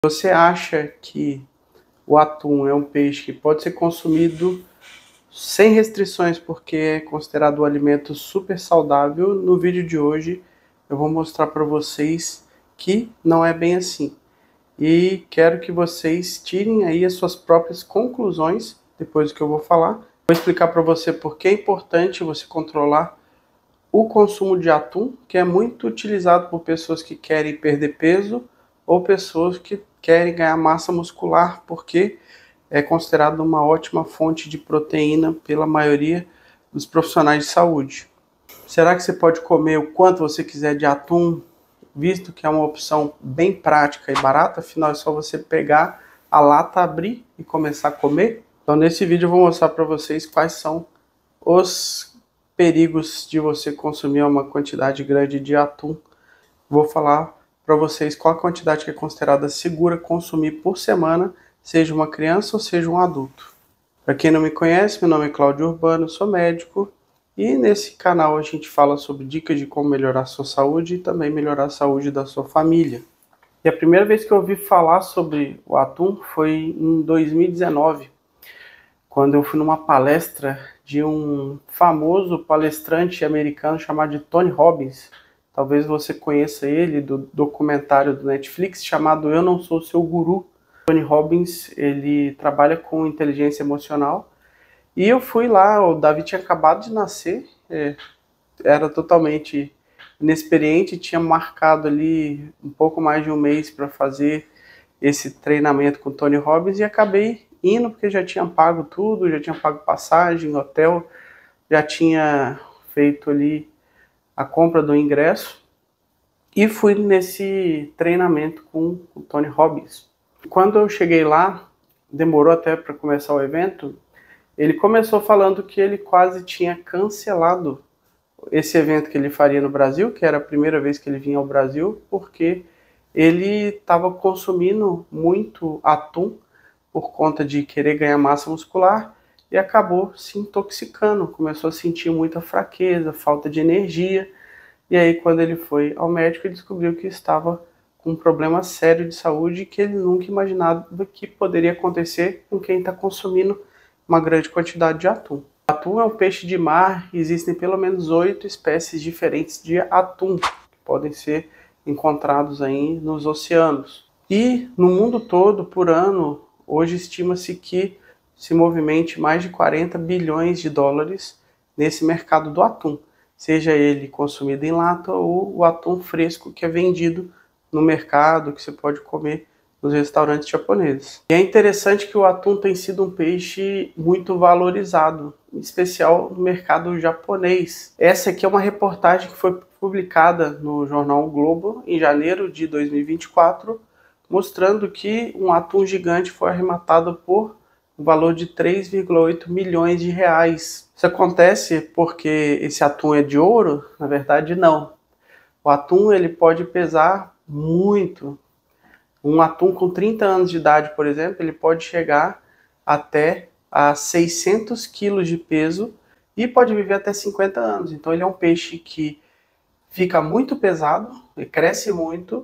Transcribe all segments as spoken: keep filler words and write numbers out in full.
Você acha que o atum é um peixe que pode ser consumido sem restrições porque é considerado um alimento super saudável? No vídeo de hoje eu vou mostrar para vocês que não é bem assim. E quero que vocês tirem aí as suas próprias conclusões depois do que eu vou falar. Vou explicar para você por que é importante você controlar o consumo de atum, que é muito utilizado por pessoas que querem perder peso ou pessoas que querem ganhar massa muscular, porque é considerado uma ótima fonte de proteína pela maioria dos profissionais de saúde. Será que você pode comer o quanto você quiser de atum, visto que é uma opção bem prática e barata? Afinal, é só você pegar a lata, abrir e começar a comer? Então, nesse vídeo eu vou mostrar para vocês quais são os perigos de você consumir uma quantidade grande de atum. Vou falar para vocês qual a quantidade que é considerada segura consumir por semana, seja uma criança ou seja um adulto. Para quem não me conhece, meu nome é Cláudio Urbano, sou médico e nesse canal a gente fala sobre dicas de como melhorar a sua saúde e também melhorar a saúde da sua família. E a primeira vez que eu ouvi falar sobre o atum foi em dois mil e dezenove, quando eu fui numa palestra de um famoso palestrante americano chamado de Tony Robbins. Talvez você conheça ele do documentário do Netflix chamado Eu Não Sou Seu Guru. Tony Robbins, ele trabalha com inteligência emocional. E eu fui lá, o Davi tinha acabado de nascer, é, era totalmente inexperiente, tinha marcado ali um pouco mais de um mês para fazer esse treinamento com o Tony Robbins e acabei indo porque já tinha pago tudo, já tinha pago passagem, hotel, já tinha feito ali a compra do ingresso e fui nesse treinamento com o Tony Robbins. Quando eu cheguei lá, demorou até para começar o evento, ele começou falando que ele quase tinha cancelado esse evento que ele faria no Brasil, que era a primeira vez que ele vinha ao Brasil, porque ele estava consumindo muito atum por conta de querer ganhar massa muscular e acabou se intoxicando, começou a sentir muita fraqueza, falta de energia, e aí quando ele foi ao médico ele descobriu que estava com um problema sério de saúde que ele nunca imaginava que poderia acontecer com quem está consumindo uma grande quantidade de atum. O atum é um peixe de mar e existem pelo menos oito espécies diferentes de atum que podem ser encontrados aí nos oceanos. E no mundo todo, por ano, hoje estima-se que se movimente mais de quarenta bilhões de dólares nesse mercado do atum, seja ele consumido em lata ou o atum fresco que é vendido no mercado, que você pode comer nos restaurantes japoneses. E é interessante que o atum tem sido um peixe muito valorizado, em especial no mercado japonês. Essa aqui é uma reportagem que foi publicada no jornal o Globo em janeiro de dois mil e vinte e quatro, mostrando que um atum gigante foi arrematado por um valor de três vírgula oito milhões de reais. Isso acontece porque esse atum é de ouro? Na verdade, não. O atum ele pode pesar muito. Um atum com trinta anos de idade, por exemplo, ele pode chegar até a seiscentos quilos de peso e pode viver até cinquenta anos. Então ele é um peixe que fica muito pesado, ele cresce muito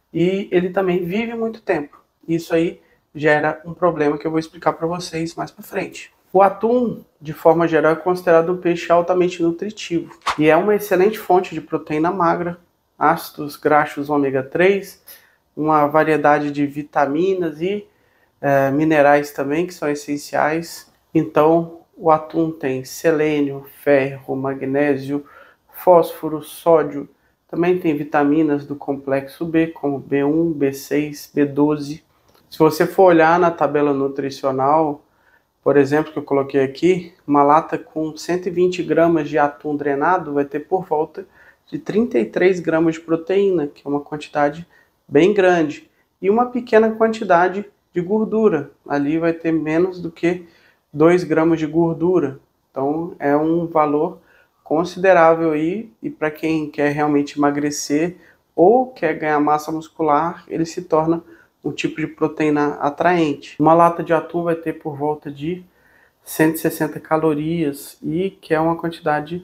e ele também vive muito tempo. Isso aí gera um problema que eu vou explicar para vocês mais para frente. O atum, de forma geral, é considerado um peixe altamente nutritivo e é uma excelente fonte de proteína magra, ácidos graxos ômega três, uma variedade de vitaminas e é, minerais também que são essenciais. Então o atum tem selênio, ferro, magnésio, fósforo, sódio, também tem vitaminas do complexo B, como B um, B seis, B doze. Se você for olhar na tabela nutricional, por exemplo, que eu coloquei aqui, uma lata com cento e vinte gramas de atum drenado vai ter por volta de trinta e três gramas de proteína, que é uma quantidade bem grande, e uma pequena quantidade de gordura. Ali vai ter menos do que dois gramas de gordura. Então é um valor considerável aí, e para quem quer realmente emagrecer ou quer ganhar massa muscular, ele se torna um tipo de proteína atraente. Uma lata de atum vai ter por volta de cento e sessenta calorias, e que é uma quantidade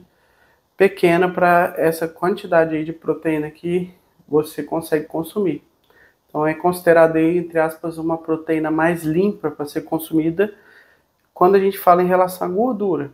pequena para essa quantidade aí de proteína que você consegue consumir. Então é considerado aí, entre aspas, uma proteína mais limpa para ser consumida quando a gente fala em relação à gordura.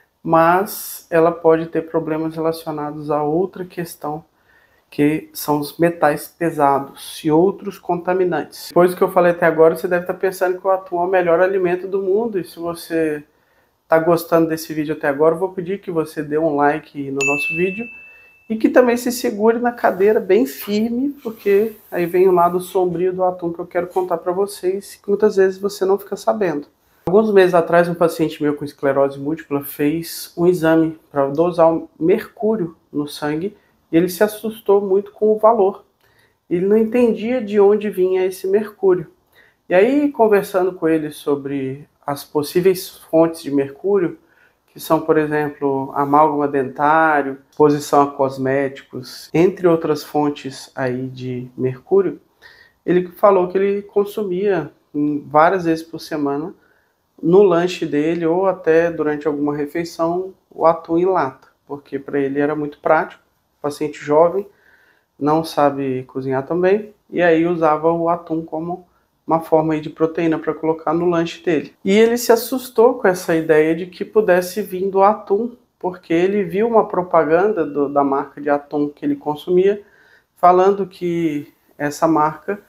Mas ela pode ter problemas relacionados a outra questão, que são os metais pesados e outros contaminantes. Depois do que eu falei até agora, você deve estar pensando que o atum é o melhor alimento do mundo, e se você está gostando desse vídeo até agora, eu vou pedir que você dê um like no nosso vídeo e que também se segure na cadeira bem firme, porque aí vem o lado sombrio do atum que eu quero contar para vocês, que muitas vezes você não fica sabendo. Alguns meses atrás, um paciente meu com esclerose múltipla fez um exame para dosar o mercúrio no sangue e ele se assustou muito com o valor. Ele não entendia de onde vinha esse mercúrio. E aí, conversando com ele sobre as possíveis fontes de mercúrio, que são, por exemplo, amálgama dentário, exposição a cosméticos, entre outras fontes aí de mercúrio, ele falou que ele consumia várias vezes por semana, no lanche dele ou até durante alguma refeição, o atum em lata, porque para ele era muito prático, paciente jovem, não sabe cozinhar também, e aí usava o atum como uma forma aí de proteína para colocar no lanche dele. E ele se assustou com essa ideia de que pudesse vir do atum, porque ele viu uma propaganda do, da marca de atum que ele consumia, falando que essa marca,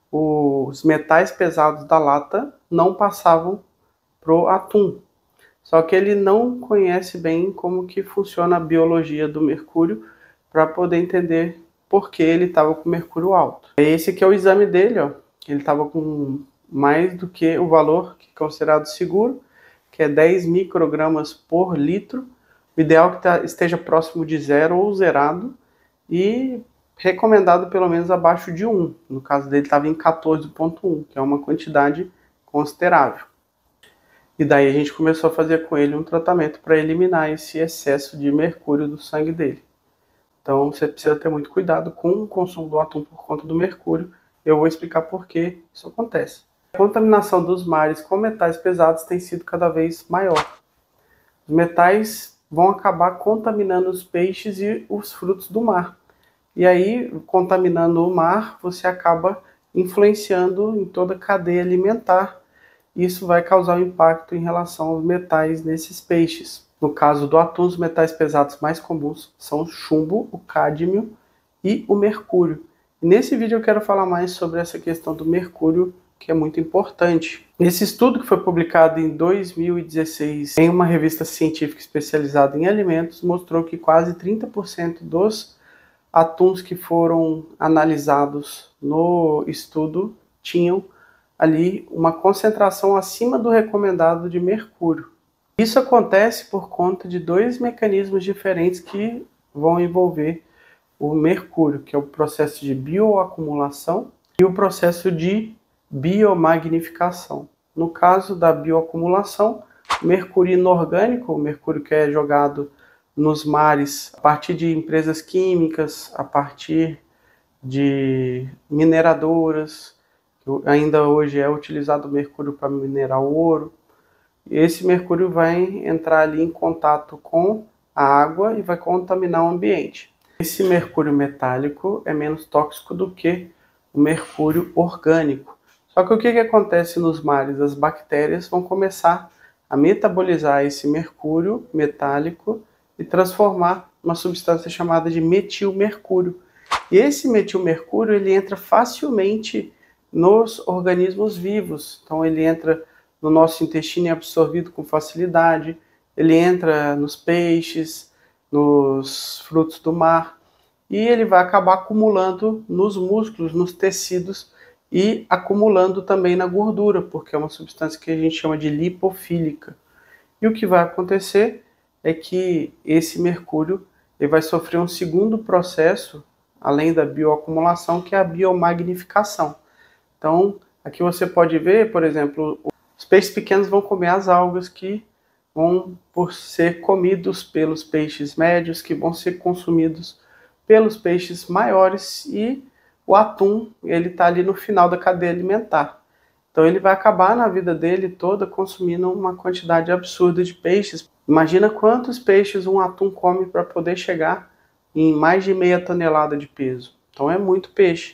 os metais pesados da lata não passavam pro atum. Só que ele não conhece bem como que funciona a biologia do mercúrio para poder entender por que ele estava com mercúrio alto. Esse aqui é o exame dele, ó. Ele estava com mais do que o valor que é considerado seguro, que é dez microgramas por litro. O ideal é que tá, esteja próximo de zero ou zerado e recomendado pelo menos abaixo de um. No caso dele estava em quatorze vírgula um, que é uma quantidade considerável. E daí a gente começou a fazer com ele um tratamento para eliminar esse excesso de mercúrio do sangue dele. Então você precisa ter muito cuidado com o consumo do atum por conta do mercúrio. Eu vou explicar por que isso acontece. A contaminação dos mares com metais pesados tem sido cada vez maior. Os metais vão acabar contaminando os peixes e os frutos do mar. E aí, contaminando o mar, você acaba influenciando em toda a cadeia alimentar. Isso vai causar um impacto em relação aos metais nesses peixes. No caso do atum, os metais pesados mais comuns são o chumbo, o cádmio e o mercúrio. Nesse vídeo eu quero falar mais sobre essa questão do mercúrio, que é muito importante. Esse estudo, que foi publicado em dois mil e dezesseis em uma revista científica especializada em alimentos, mostrou que quase trinta por cento dos atuns que foram analisados no estudo tinham ali uma concentração acima do recomendado de mercúrio. Isso acontece por conta de dois mecanismos diferentes que vão envolver o mercúrio, que é o processo de bioacumulação e o processo de biomagnificação. No caso da bioacumulação, o mercúrio inorgânico, o mercúrio que é jogado nos mares a partir de empresas químicas, a partir de mineradoras, ainda hoje é utilizado o mercúrio para minerar o ouro. Esse mercúrio vai entrar ali em contato com a água e vai contaminar o ambiente. Esse mercúrio metálico é menos tóxico do que o mercúrio orgânico. Só que o que, que acontece nos mares? As bactérias vão começar a metabolizar esse mercúrio metálico e transformar uma substância chamada de metilmercúrio. E esse metilmercúrio ele entra facilmente nos organismos vivos. Então ele entra no nosso intestino e é absorvido com facilidade, ele entra nos peixes, nos frutos do mar, e ele vai acabar acumulando nos músculos, nos tecidos, e acumulando também na gordura, porque é uma substância que a gente chama de lipofílica. E o que vai acontecer é que esse mercúrio ele vai sofrer um segundo processo, além da bioacumulação, que é a biomagnificação. Então, aqui você pode ver, por exemplo, os peixes pequenos vão comer as algas que vão por ser comidos pelos peixes médios, que vão ser consumidos pelos peixes maiores, e o atum ele está ali no final da cadeia alimentar. Então ele vai acabar na vida dele toda consumindo uma quantidade absurda de peixes. Imagina quantos peixes um atum come para poder chegar em mais de meia tonelada de peso. Então é muito peixe.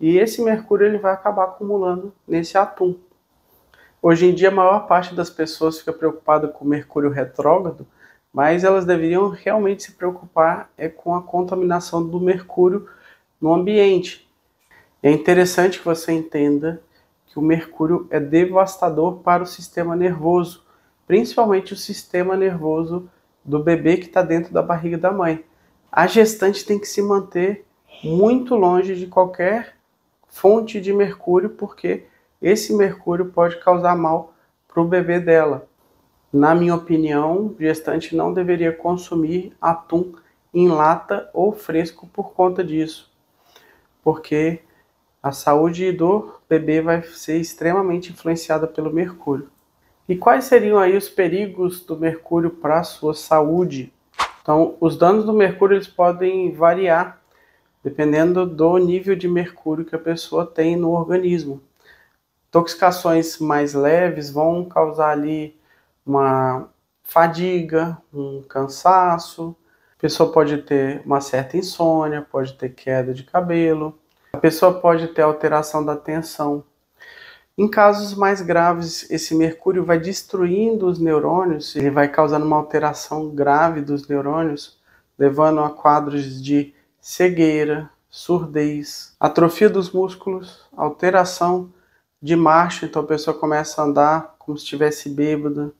e esse mercúrio ele vai acabar acumulando nesse atum. Hoje em dia a maior parte das pessoas fica preocupada com o mercúrio retrógrado, mas elas deveriam realmente se preocupar é com a contaminação do mercúrio no ambiente. É interessante que você entenda que o mercúrio é devastador para o sistema nervoso, principalmente o sistema nervoso do bebê que está dentro da barriga da mãe. A gestante tem que se manter muito longe de qualquer fonte de mercúrio, porque esse mercúrio pode causar mal para o bebê dela. Na minha opinião, gestante não deveria consumir atum em lata ou fresco por conta disso, porque a saúde do bebê vai ser extremamente influenciada pelo mercúrio. E quais seriam aí os perigos do mercúrio para a sua saúde? Então, os danos do mercúrio eles podem variar dependendo do nível de mercúrio que a pessoa tem no organismo. Intoxicações mais leves vão causar ali uma fadiga, um cansaço. A pessoa pode ter uma certa insônia, pode ter queda de cabelo. A pessoa pode ter alteração da atenção. Em casos mais graves, esse mercúrio vai destruindo os neurônios, ele vai causando uma alteração grave dos neurônios, levando a quadros de cegueira, surdez, atrofia dos músculos, alteração de marcha, então a pessoa começa a andar como se estivesse bêbada.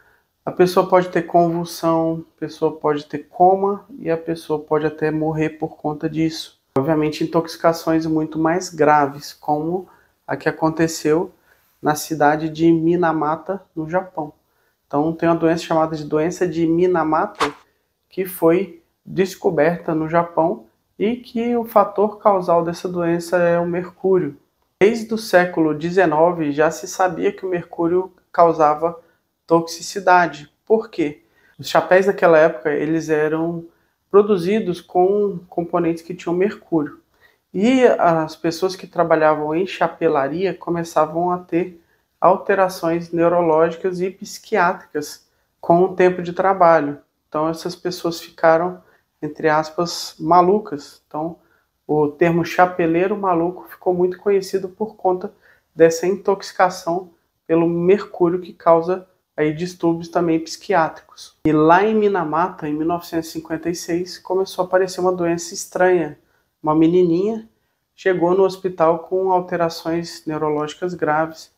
A pessoa pode ter convulsão, a pessoa pode ter coma e a pessoa pode até morrer por conta disso. Obviamente, intoxicações muito mais graves, como a que aconteceu na cidade de Minamata, no Japão. Então, tem uma doença chamada de doença de Minamata, que foi descoberta no Japão e que o fator causal dessa doença é o mercúrio. Desde o século dezenove já se sabia que o mercúrio causava toxicidade. Por quê? Os chapéus daquela época eles eram produzidos com componentes que tinham mercúrio. E as pessoas que trabalhavam em chapelaria começavam a ter alterações neurológicas e psiquiátricas com o tempo de trabalho. Então essas pessoas ficaram, entre aspas, malucas. Então o termo chapeleiro maluco ficou muito conhecido por conta dessa intoxicação pelo mercúrio que causa aí distúrbios também psiquiátricos. E lá em Minamata, em mil novecentos e cinquenta e seis, começou a aparecer uma doença estranha. Uma menininha chegou no hospital com alterações neurológicas graves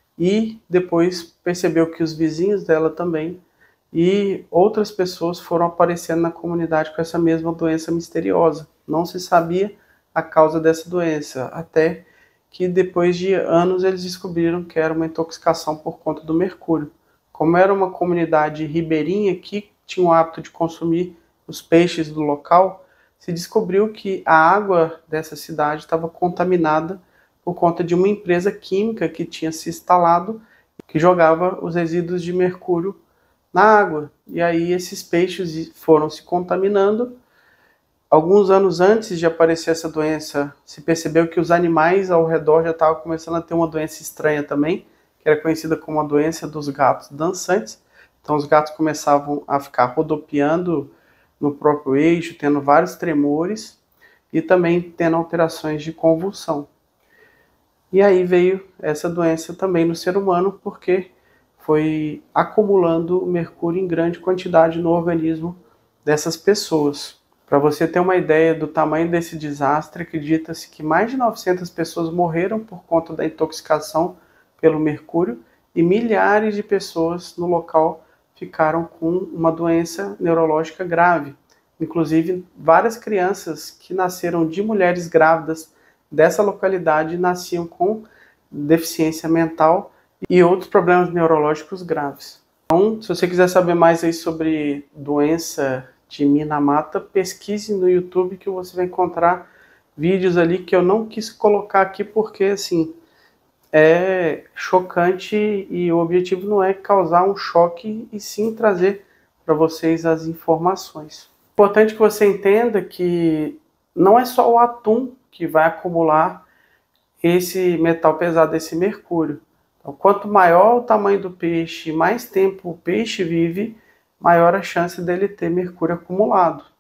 e depois percebeu que os vizinhos dela também e outras pessoas foram aparecendo na comunidade com essa mesma doença misteriosa. Não se sabia a causa dessa doença, até que depois de anos eles descobriram que era uma intoxicação por conta do mercúrio. Como era uma comunidade ribeirinha que tinha o hábito de consumir os peixes do local, se descobriu que a água dessa cidade estava contaminada por conta de uma empresa química que tinha se instalado, que jogava os resíduos de mercúrio na água. E aí esses peixes foram se contaminando. Alguns anos antes de aparecer essa doença, se percebeu que os animais ao redor já estavam começando a ter uma doença estranha também, que era conhecida como a doença dos gatos dançantes. Então os gatos começavam a ficar rodopiando no próprio eixo, tendo vários tremores e também tendo alterações de convulsão. E aí veio essa doença também no ser humano, porque foi acumulando mercúrio em grande quantidade no organismo dessas pessoas. Para você ter uma ideia do tamanho desse desastre, acredita-se que mais de novecentas pessoas morreram por conta da intoxicação pelo mercúrio e milhares de pessoas no local ficaram com uma doença neurológica grave. Inclusive, várias crianças que nasceram de mulheres grávidas dessa localidade nasciam com deficiência mental e outros problemas neurológicos graves. Então, se você quiser saber mais aí sobre doença de Minamata, pesquise no YouTube que você vai encontrar vídeos ali que eu não quis colocar aqui porque, assim, é chocante e o objetivo não é causar um choque e sim trazer para vocês as informações. Importante que você entenda que não é só o atum que vai acumular esse metal pesado, esse mercúrio. Então, quanto maior o tamanho do peixe, mais tempo o peixe vive, maior a chance dele ter mercúrio acumulado.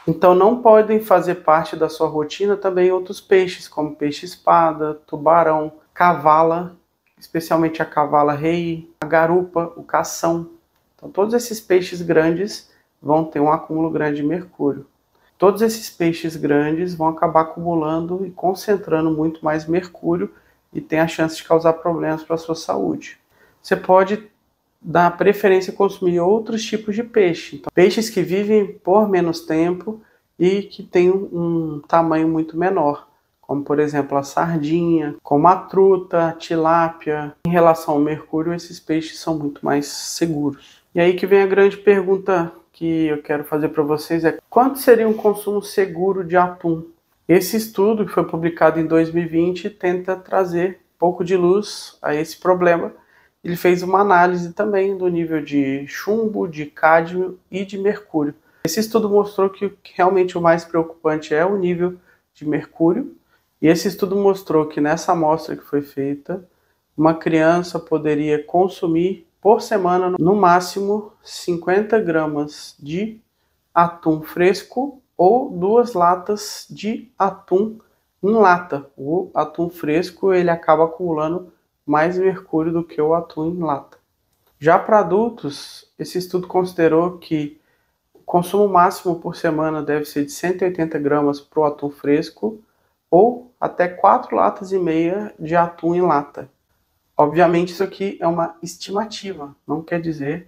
Então não podem fazer parte da sua rotina também outros peixes, como peixe-espada, tubarão, cavala, especialmente a cavala-rei, a garupa, o cação. Então todos esses peixes grandes vão ter um acúmulo grande de mercúrio. Todos esses peixes grandes vão acabar acumulando e concentrando muito mais mercúrio e tem a chance de causar problemas para a sua saúde. Você pode dar preferência a consumir outros tipos de peixe. Então, peixes que vivem por menos tempo e que têm um tamanho muito menor, como por exemplo a sardinha, como a truta, a tilápia. Em relação ao mercúrio, esses peixes são muito mais seguros. E aí que vem a grande pergunta que eu quero fazer para vocês é: quanto seria um consumo seguro de atum? Esse estudo, que foi publicado em dois mil e vinte, tenta trazer um pouco de luz a esse problema. Ele fez uma análise também do nível de chumbo, de cádmio e de mercúrio. Esse estudo mostrou que realmente o mais preocupante é o nível de mercúrio. E esse estudo mostrou que nessa amostra que foi feita, uma criança poderia consumir por semana, no máximo, cinquenta gramas de atum fresco ou duas latas de atum em lata. O atum fresco ele acaba acumulando mais mercúrio do que o atum em lata. Já para adultos, esse estudo considerou que o consumo máximo por semana deve ser de cento e oitenta gramas para o atum fresco ou até quatro latas e meia de atum em lata. Obviamente isso aqui é uma estimativa, não quer dizer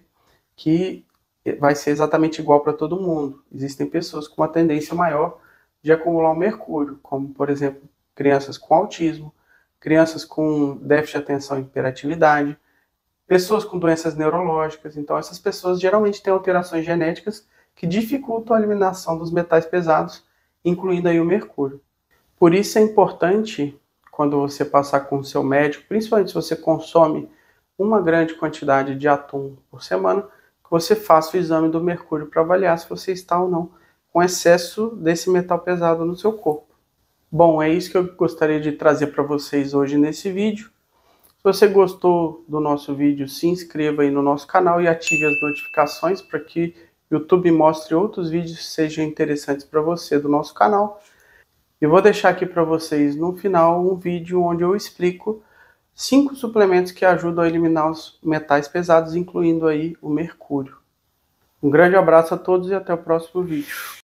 que vai ser exatamente igual para todo mundo. Existem pessoas com uma tendência maior de acumular o mercúrio, como por exemplo, crianças com autismo, crianças com déficit de atenção e hiperatividade, pessoas com doenças neurológicas. Então essas pessoas geralmente têm alterações genéticas que dificultam a eliminação dos metais pesados, incluindo aí o mercúrio. Por isso é importante, quando você passar com o seu médico, principalmente se você consome uma grande quantidade de atum por semana, que você faça o exame do mercúrio para avaliar se você está ou não com excesso desse metal pesado no seu corpo. Bom, é isso que eu gostaria de trazer para vocês hoje nesse vídeo. Se você gostou do nosso vídeo, se inscreva aí no nosso canal e ative as notificações para que o YouTube mostre outros vídeos que sejam interessantes para você do nosso canal. E vou deixar aqui para vocês no final um vídeo onde eu explico cinco suplementos que ajudam a eliminar os metais pesados, incluindo aí o mercúrio. Um grande abraço a todos e até o próximo vídeo.